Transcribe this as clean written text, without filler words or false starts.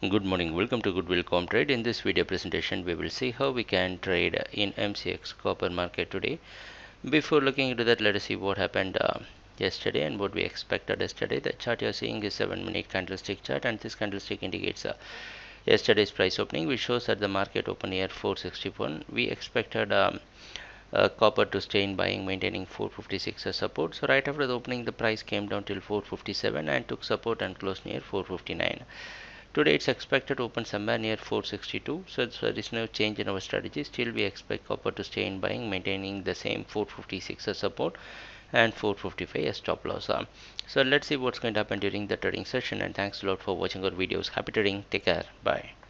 Good morning, welcome to Goodwill Comtrade. In this video presentation we will see how we can trade in MCX copper market today. Before looking into that, let us see what happened yesterday and what we expected yesterday. The chart you are seeing is 7-minute candlestick chart, and this candlestick indicates yesterday's price opening, which shows that the market opened near 461. We expected copper to stay in buying, maintaining 456 as support. So right after the opening, the price came down till 457 and took support and closed near 459. Today it's expected to open somewhere near 462, so there is no change in our strategy. Still we expect copper to stay in buying, maintaining the same 456 as support and 455 as stop loss. So let's see what's going to happen during the trading session, and thanks a lot for watching our videos. Happy trading, take care, bye.